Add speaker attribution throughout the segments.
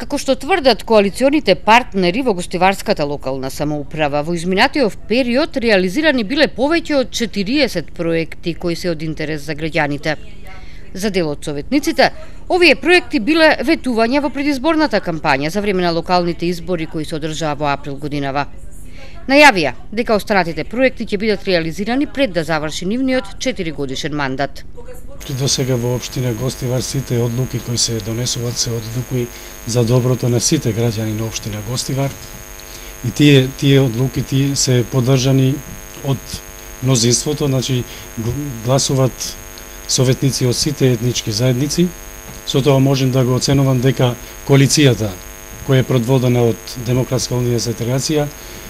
Speaker 1: Како што тврдат коалиционите партнери во гостиварската локална самоуправа, во изминатиот период реализирани биле повеќе од 40 проекти кои се од интерес за граѓаните. За дел од советниците, овие проекти биле ветувања во предизборната кампања за време на локалните избори кои се одржаа во април годинава. Најавија дека останатите проекти ќе бидат реализирани пред да заврши нивниот 4-годишен мандат.
Speaker 2: До сега во општина Гостивар сите одлуки кои се донесуваат се одлуки за доброто на сите граѓани на општина Гостивар и тие одлуки се поддржани од мнозинството, значи гласуваат советници од сите етнички заедници. Со тоа можем да го оценувам дека коалицијата која е предводена од Демократска унија за интеграција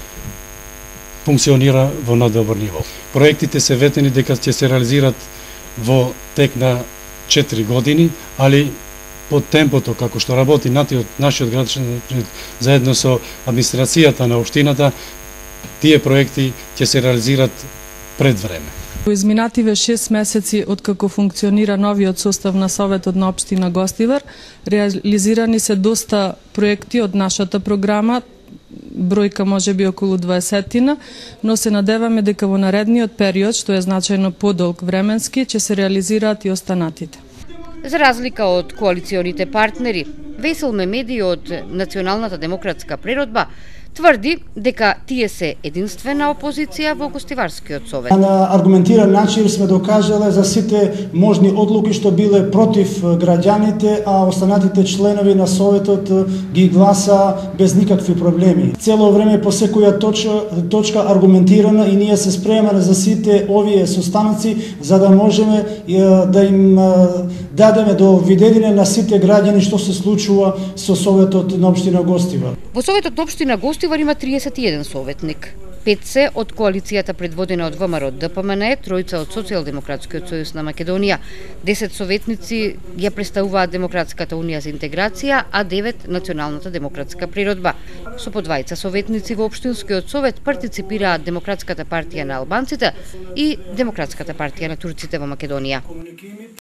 Speaker 2: функционира во најдобро ниво. Проектите се ветени дека ќе се реализираат во тек на 4 години, али под темпото како што работи нашиот градски заедно со администрацијата на општината, тие проекти ќе се реализираат пред време.
Speaker 3: Во изминативе 6 месеци од како функционира новиот состав на Советот на општина Гостивар, реализирани се доста проекти од нашата програма, бројка може би околу 20, но се надеваме дека во наредниот период, што е значајно подолг временски, ќе се реализираат и останатите.
Speaker 1: За разлика од коалиционите партнери, Весел Мемеди од Националната демократска природба тврди дека тие се единствена опозиција во Гостиварскиот совет.
Speaker 4: На аргументиран начин сме докажале за сите можни одлуки што биле против граѓаните, а останатите членови на советот ги гласа без никакви проблеми. Цело време по секоја точка аргументирана и ние се спремаме за сите овие состаноци за да можеме да им дадеме до видедење на сите граѓани што се случува со советот на општина Гостивар.
Speaker 1: Во советот на општина Гостивар има 31 советник. 5 се од коалицијата предводена од ВМРО ДПМН, 3 од Социјалдемократскиот сојуз на Македонија, 10 советници ја представуваат Демократската унија за интеграција, а 9 Националната демократска природба. Со по 2 советници во општинскиот совет партиципираат Демократската партија на албанците и Демократската партија на турците во Македонија.